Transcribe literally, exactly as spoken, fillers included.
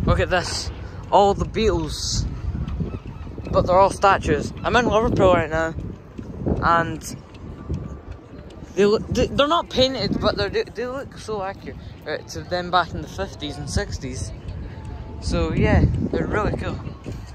Look at this. All the Beatles. But they're all statues. I'm in Liverpool right now. And they look, they're not painted, but they they look so accurate to them back in the fifties and sixties. So yeah, they're really cool.